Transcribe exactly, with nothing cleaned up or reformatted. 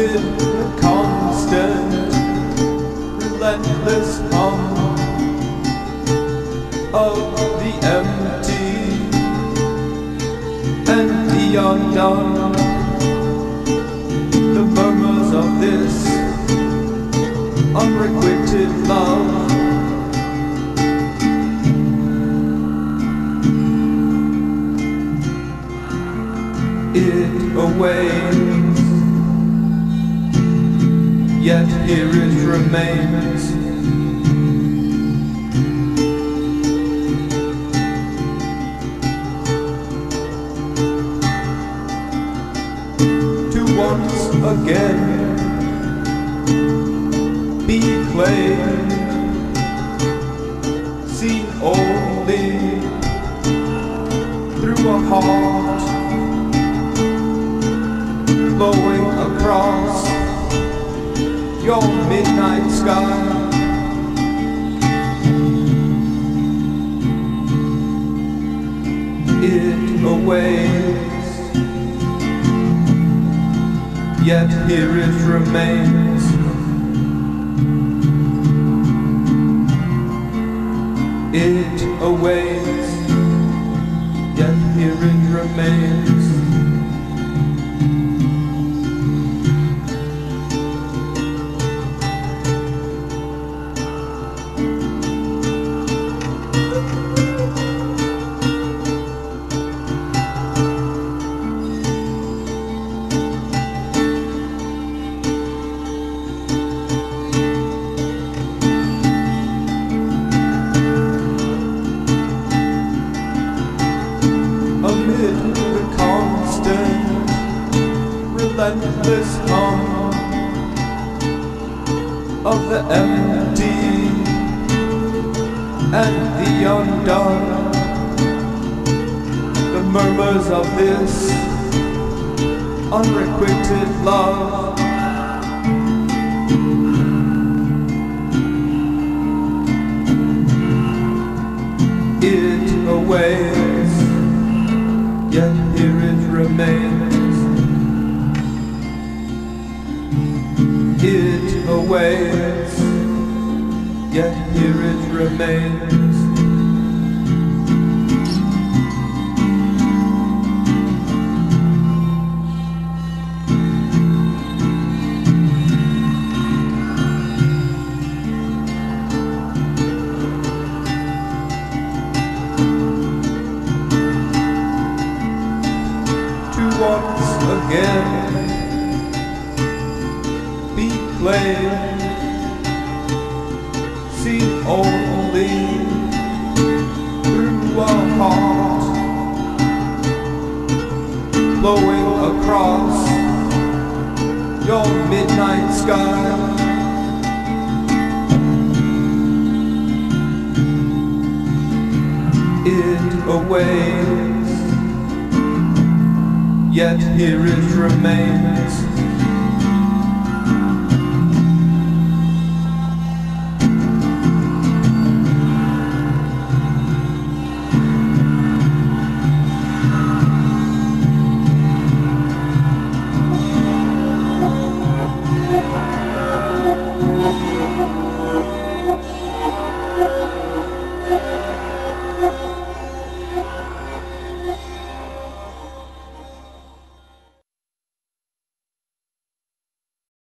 amid the constant, relentless hum of the empty and the undone, the murmurs of this unrequited love. It awaits, yet here it remains. To once again be claimed, seen only through a heart blowing across your midnight sky. It awaits, yet here it remains. It awaits, yet here it remains. Amid the constant, relentless hum of the empty and the undone, the murmurs of this unrequited love. It awaits, yet here it remains. It awaits, yet here it remains. Once again be claimed, seen only through a heart blowing across your midnight sky. It awaits, yet here it remains.